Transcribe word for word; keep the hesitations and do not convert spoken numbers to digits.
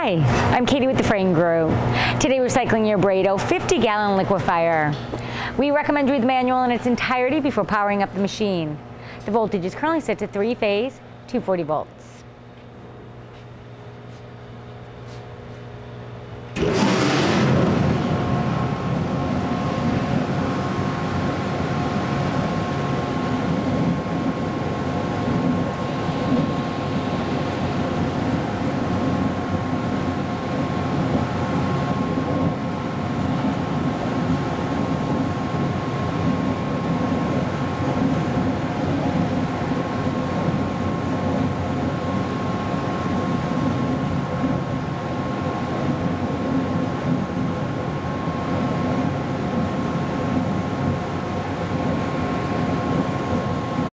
Hi, I'm Katie with the Frain Group. Today we're cycling your Breddo fifty gallon liquefier. We recommend you read the manual in its entirety before powering up the machine. The voltage is currently set to three phase, two forty volts.